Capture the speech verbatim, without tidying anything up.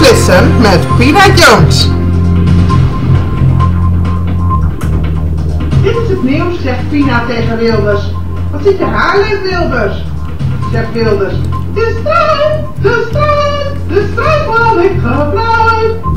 vissen met Pina Jones. Dit is het nieuws, zegt Pina tegen Wilders. Wat ziet je haar leuk, Wilders? Zegt Wilders. De strijd, de strijd, de strijd waar ik gebruik.